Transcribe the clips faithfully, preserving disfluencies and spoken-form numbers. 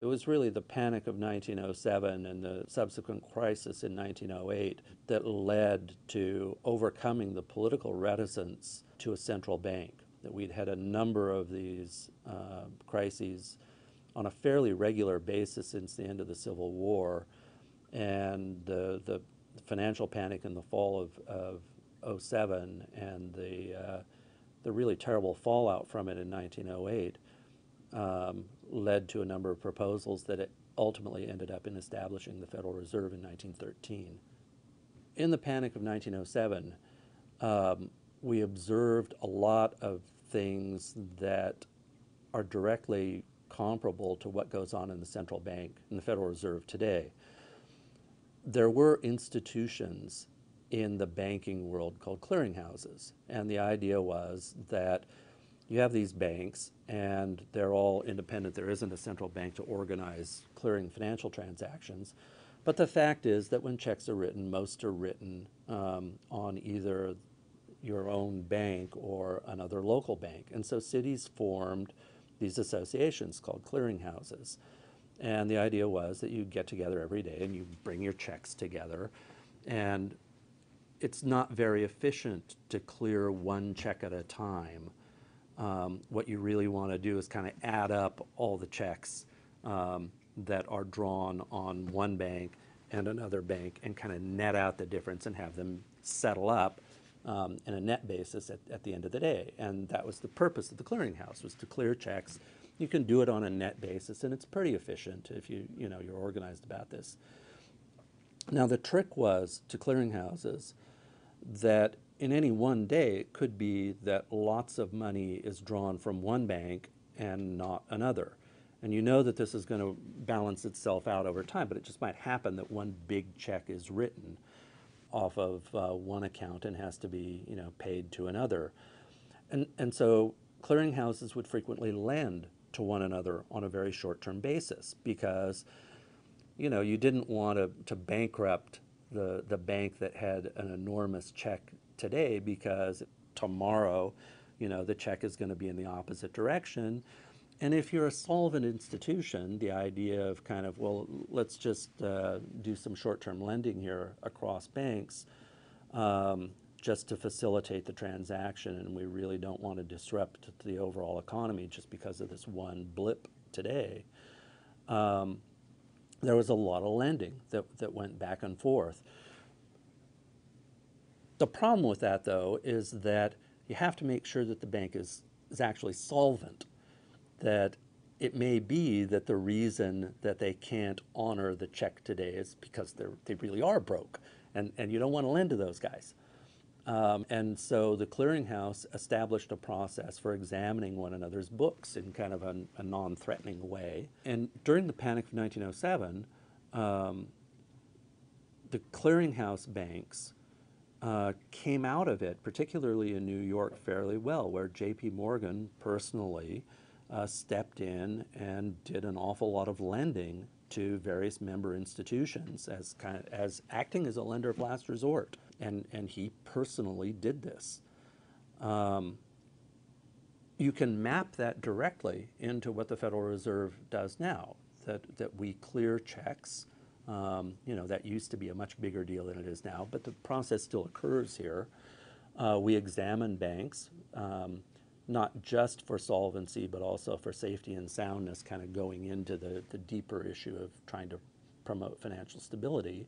It was really the panic of nineteen oh seven and the subsequent crisis in nineteen oh eight that led to overcoming the political reticence to a central bank. That we'd had a number of these uh, crises on a fairly regular basis since the end of the Civil War, and the, the financial panic in the fall of, of oh seven and the, uh, the really terrible fallout from it in nineteen oh eight um, led to a number of proposals that it ultimately ended up in establishing the Federal Reserve in nineteen thirteen. In the panic of nineteen oh seven, um, we observed a lot of things that are directly comparable to what goes on in the central bank and the Federal Reserve today. There were institutions in the banking world called clearinghouses, and the idea was that you have these banks and they're all independent. There isn't a central bank to organize clearing financial transactions. But the fact is that when checks are written, most are written um, on either your own bank or another local bank. And so cities formed these associations called clearinghouses. And the idea was that you get together every day and you bring your checks together. And it's not very efficient to clear one check at a time. Um, what you really want to do is kind of add up all the checks um, that are drawn on one bank and another bank and kind of net out the difference and have them settle up um, in a net basis at, at the end of the day. And that was the purpose of the clearinghouse, was to clear checks. You can do it on a net basis, and it's pretty efficient if you, you know, you're organized about this. Now the trick was to clearinghouses that in any one day, it could be that lots of money is drawn from one bank and not another. And you know that this is going to balance itself out over time, but it just might happen that one big check is written off of uh, one account and has to be, you know, paid to another. And, and so clearinghouses would frequently lend to one another on a very short-term basis because, you know, you didn't want to, to bankrupt the, the bank that had an enormous check today because tomorrow, you know, the check is going to be in the opposite direction. And if you're a solvent institution, the idea of kind of, well, let's just uh, do some short-term lending here across banks um, just to facilitate the transaction, and we really don't want to disrupt the overall economy just because of this one blip today. Um, there was a lot of lending that, that went back and forth. The problem with that, though, is that you have to make sure that the bank is, is actually solvent, that it may be that the reason that they can't honor the check today is because they're, they really are broke, and, and you don't want to lend to those guys. Um, and so the clearinghouse established a process for examining one another's books in kind of a, a non-threatening way. And during the panic of nineteen oh seven, um, the clearinghouse banks uh, came out of it, particularly in New York, fairly well, where J P Morgan personally uh, stepped in and did an awful lot of lending to various member institutions as kind of, as acting as a lender of last resort. And, and he personally did this. Um, you can map that directly into what the Federal Reserve does now, that, that we clear checks. Um, you know, that used to be a much bigger deal than it is now, but the process still occurs here. Uh, we examine banks, um, not just for solvency, but also for safety and soundness, kind of going into the, the deeper issue of trying to promote financial stability.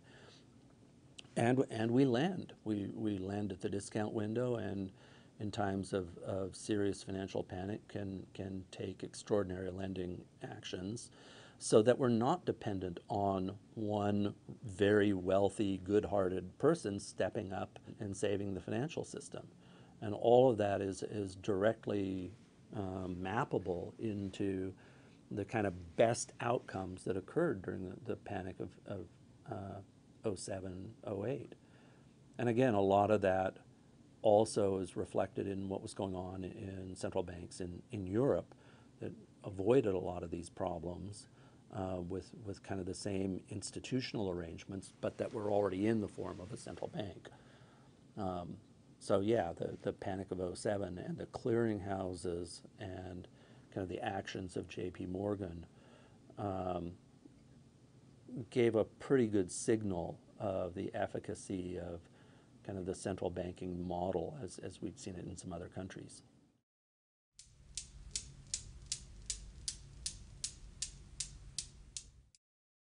And, and we lend. We, we lend at the discount window, and in times of, of serious financial panic can, can take extraordinary lending actions so that we're not dependent on one very wealthy, good-hearted person stepping up and saving the financial system. And all of that is, is directly um, mappable into the kind of best outcomes that occurred during the, the panic of, of uh, oh seven, oh eight. And again, a lot of that also is reflected in what was going on in central banks in, in Europe that avoided a lot of these problems uh, with, with kind of the same institutional arrangements, but that were already in the form of a central bank. Um, so yeah, the, the panic of oh seven and the clearinghouses and kind of the actions of J P Morgan um, gave a pretty good signal of the efficacy of kind of the central banking model as, as we'd seen it in some other countries.